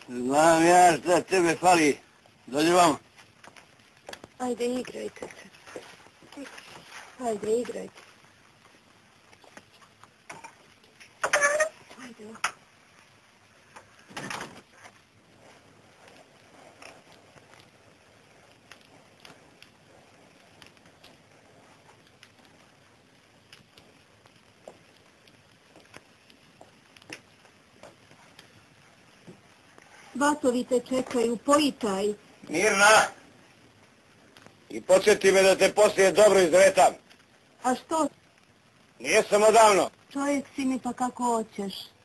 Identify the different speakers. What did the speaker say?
Speaker 1: Znam ja šta tebe fali. Dođi vam.
Speaker 2: Ajde, igrajte se. Ajde, igrajte. Ajde. Vatovi te čekaju, pojitaj.
Speaker 1: Mirna! I podsjeti me da te poslije dobro izretam.
Speaker 2: A što?
Speaker 1: Nije sam odavno.
Speaker 2: Čovjek si mi, pa kako hoćeš.